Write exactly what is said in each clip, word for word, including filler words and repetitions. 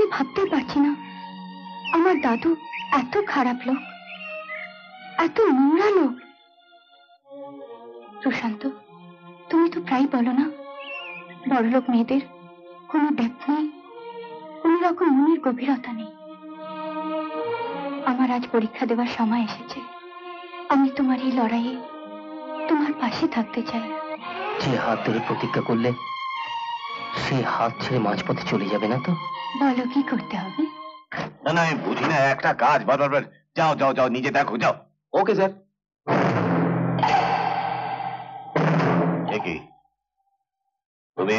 ভাবতেই পারছি না আমার দাদু এত খারাপ লোক, এত নোংরা লোক। সুশান্ত, তুমি তো প্রায় বলো না বড়লোক মেয়েদের কোনো ডেপথ নেই, কোন রকম মনের গভীরতা নেই। আমার আজ পরীক্ষা দেওয়ার সময় এসেছে। আমি তোমার এই লড়াইয়ে তোমার পাশে থাকতে চাই। যে হাত ধরে প্রতিজ্ঞা করলে সে হাত ছেড়ে মাঝপথে চলে যাবে না তো? বলো কি করতে হবে? না না, আমি বুঝি না, একটা কাজ বারবার। যাও যাও যাও, নিজে দেখো, যাও। Okay sir. কি তুমি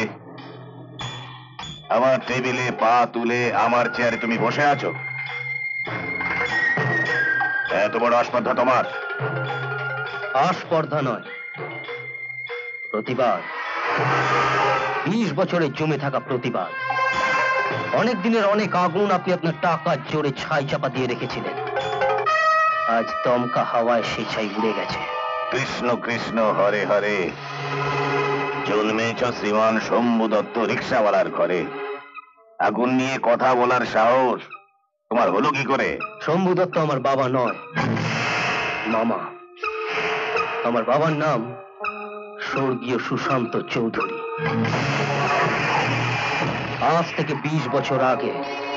আমার টেবিলে পা তুলে আমার চেয়ারে তুমি বসে আছো? এত বড় আস্পর্ধা তোমার? আস্পর্ধা নয়, প্রতিবাদ। বিশ বছরে জমে থাকা প্রতিবাদ। অনেক দিনের অনেক আগুন আপনি আপনার টাকার জোরে ছাই চাপা দিয়ে রেখেছিলেন। আজ দমকা হাওয়ায় সে ছাই উড়ে গেছে। কৃষ্ণ কৃষ্ণ হরে হরে। জন্মেছ শ্রীমান শম্ভু দত্ত রিক্সাওয়ালার ঘরে। আগুন নিয়ে কথা বলার সাহস তোমার হলো কি করে? শম্ভু দত্ত আমার বাবা নয়, মামা। আমার বাবার নাম স্বর্গীয় সুশান্ত চৌধুরী। আজ থেকে বিশ বছর আগে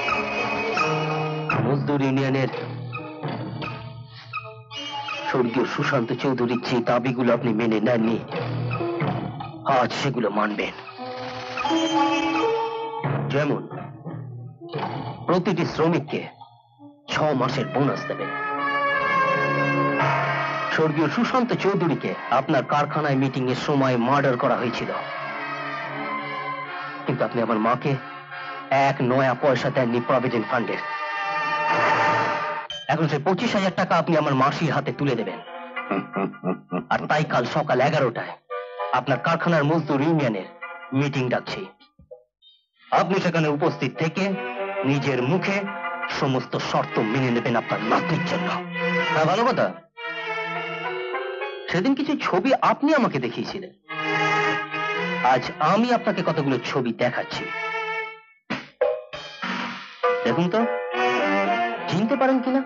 মজদুর ইউনিয়নের স্বর্গীয় সুশান্ত চৌধুরীর যে দাবিগুলো আপনি মেনে নেননি, আজ সেগুলো মানবেন। যেমন প্রতিটি শ্রমিককে ছ মাসের বোনাস দেবেন। স্বর্গীয় সুশান্ত চৌধুরীকে আপনার কারখানায় মিটিং এর সময় মার্ডার করা হয়েছিল, কিন্তু আপনি আমার মাকে এক নয়া পয়সা দেননি প্রভিডেন্ট ফান্ডের। এখন সে পঁচিশ হাজার টাকা আপনি আমার মাসির হাতে তুলে দেবেন। আর তাই কাল সকাল এগারোটায় আপনার কারখানার মজদুর ইউনিয়নের মিটিং ডাকছি। আপনি সেখানে উপস্থিত থেকে নিজের মুখে সমস্ত শর্ত মেনে নেবেন আপনার নাতনির জন্য। হ্যাঁ, ভালো কথা। সেদিন কিছু ছবি আপনি আমাকে দেখিয়েছিলেন, আজ আমি আপনাকে কতগুলো ছবি দেখাচ্ছি। দেখুন তো, চিনতে পারেন কিনা?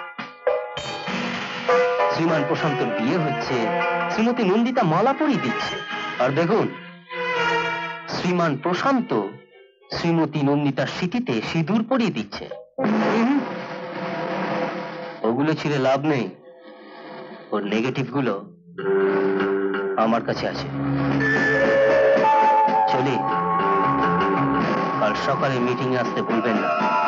শ্রীমান প্রশান্তর বিয়ে হচ্ছে, শ্রীমতী নন্দিতা মালা পরিয়ে দিচ্ছে। আর দেখুন, শ্রীমান প্রশান্ত শ্রীমতী নন্দিতার স্মৃতিতে সিঁদুর পরিয়ে দিচ্ছে। ওগুলো ছিঁড়ে লাভ নেই, ওর নেগেটিভ গুলো আমার কাছে আছে। চলি, কাল সকালে মিটিং এ আসতে ভুলবেন না।